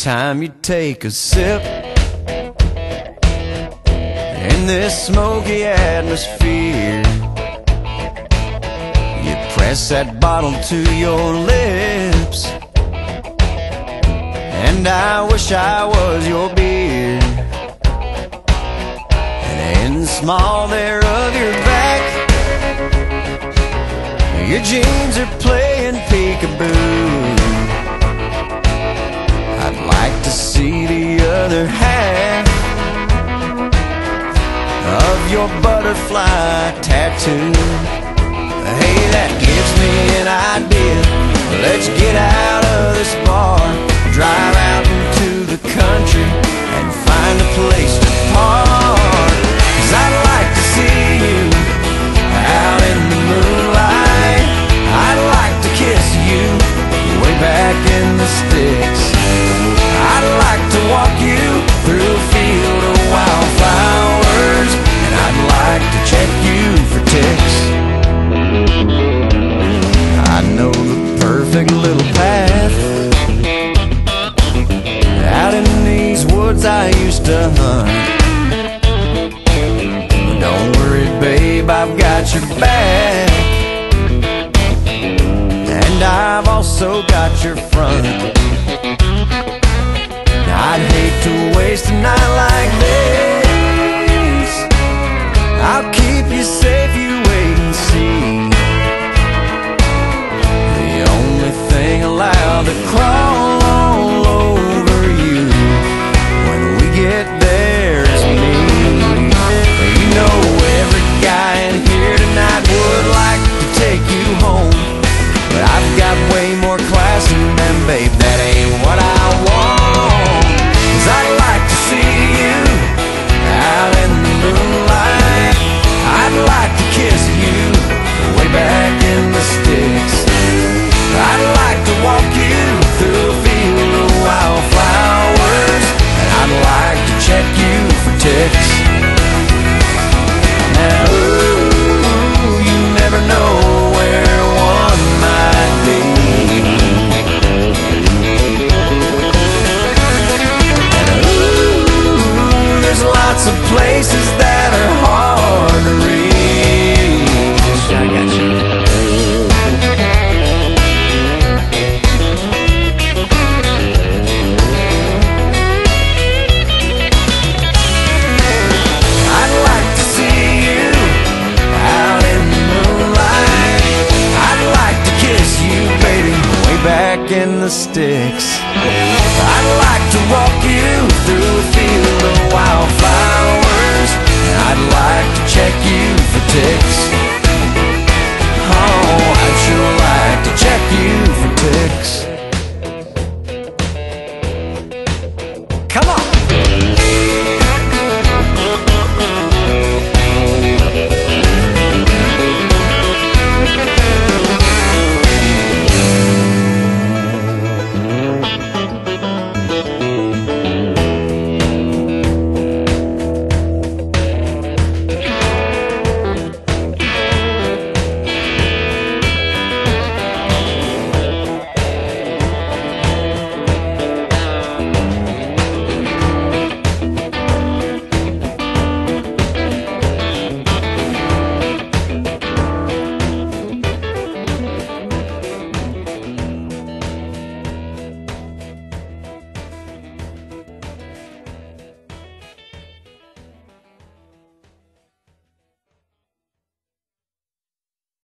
time you take a sip in this smoky atmosphere, you press that bottle to your lips, and I wish I was your beer. And in the small there of your back, your jeans are playing peekaboo. I'd like to see the other half of your butterfly tattoo. Hey, that gives me an idea. Let's get out of this bar, drive out into the country, and find a place to park. 'Cause I'd like to see you out in the moonlight. I'd like to kiss you way back in the sticks. I'd like to walk you through a field of wildflowers, and I'd like to check you for ticks. I know the perfect little path out in these woods I used to hunt. Don't worry, babe, I've got your back, and I've also got your front. I'd hate to waste a night like this. I'll keep you safe, you wait and see. The only thing allowed to crawl all over you when we get there is me. You know every guy in here tonight would like to take you home, but I've got way more class than them, babe, that ain't what I want. I'd like to see you out in the moonlight. I'd like to kiss you way back in the sticks. I'd like to walk you through a field of wildflowers, and I'd like to check you for ticks. Now, ooh, you never know where one might be. Lots of places that are hard to reach. I got you. I'd like to see you out in the moonlight. I'd like to kiss you, baby, way back in the sticks.